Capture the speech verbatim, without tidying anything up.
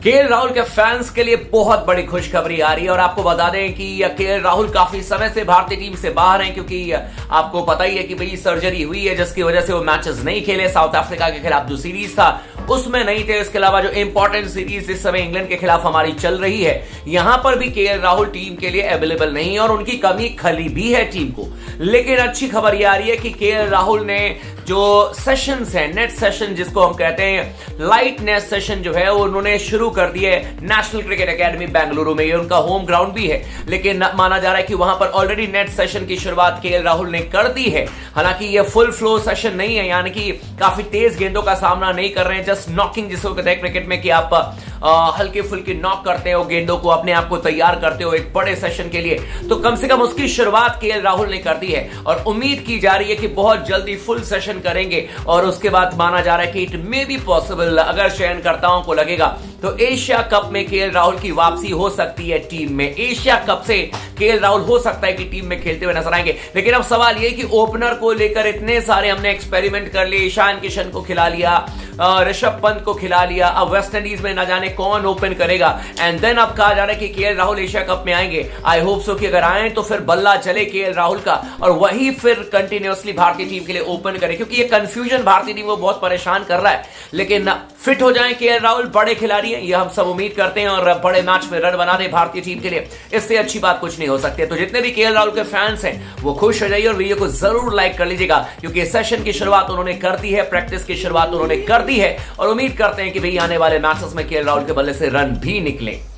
KL Rahul के fans के लिए बहुत बड़ी खुशखबरी आ रही है और आपको बता दें कि केएल राहुल काफी समय से भारतीय टीम से बाहर हैं, क्योंकि आपको पता ही है कि भाई सर्जरी हुई है जिसकी वजह से वो मैचेस नहीं खेले। साउथ अफ्रीका के खिलाफ जो सीरीज था उसमें नहीं थे। इसके अलावा जो इंपॉर्टेंट सीरीज इस समय इंग्लैंड के खिलाफ हमारी चल रही है, यहां पर भी केएल राहुल टीम के लिए अवेलेबल नहीं है और उनकी कमी खली भी है टीम को। लेकिन अच्छी खबर यह आ रही है कि केएल राहुल ने जो सेशंस है, नेट सेशन जिसको हम कहते हैं, लाइट नेट सेशन जो है वो उन्होंने शुरू कर दिए नेशनल क्रिकेट एकेडमी बेंगलुरु में। ये उनका होम ग्राउंड भी है, लेकिन माना जा रहा है कि वहां पर ऑलरेडी नेट सेशन की शुरुआत केएल राहुल ने कर दी है। हालांकि ये फुल फ्लो सेशन नहीं है, यानी कि काफी तेज गेंदों का सामना नहीं कर रहे हैं, जस्ट नॉकिंग जिसको कहते हैं क्रिकेट में कि आप आ, हल्के फुल्के नॉक करते हो गेंदों को, अपने आप को तैयार करते हो एक बड़े सेशन के लिए। तो कम से कम उसकी शुरुआत केएल राहुल ने कर दी है और उम्मीद की जा रही है कि बहुत जल्दी फुल सेशन करेंगे और उसके बाद माना जा रहा है कि इट मे बी पॉसिबल, अगर चयनकर्ताओं को लगेगा तो एशिया कप में केएल राहुल की वापसी हो सकती है टीम में। एशिया कप से केएल राहुल हो सकता है कि टीम में खेलते हुए नजर आएंगे। लेकिन अब सवाल यह कि ओपनर को लेकर इतने सारे हमने एक्सपेरिमेंट कर लिए, ईशान किशन को खिला लिया, ऋषभ पंत को खिला लिया, अब वेस्ट इंडीज में ना जाने कौन ओपन करेगा। एंड देन अब कहा जा रहा है कि केएल राहुल एशिया कप में आएंगे। आई होप सो कि अगर आए तो फिर बल्ला चले केएल राहुल का और वही फिर कंटिन्यूअसली भारतीय टीम के लिए ओपन करे, क्योंकि ये कंफ्यूजन भारतीय टीम को बहुत परेशान कर रहा है। लेकिन फिट हो जाए केएल राहुल, बड़े खिलाड़ी हैं, ये हम सब उम्मीद करते हैं, और बड़े मैच में रन बना दे भारतीय टीम के लिए, इससे अच्छी बात कुछ नहीं हो सकती है। तो जितने भी केएल राहुल के फैंस हैं वो खुश हो जाइए और वीडियो को जरूर लाइक कर लीजिएगा, क्योंकि सेशन की शुरुआत उन्होंने कर दी है, प्रैक्टिस की शुरुआत उन्होंने कर दी है और उम्मीद करते हैं कि भाई आने वाले मैचेस में केएल राहुल के बल्ले से रन भी निकले।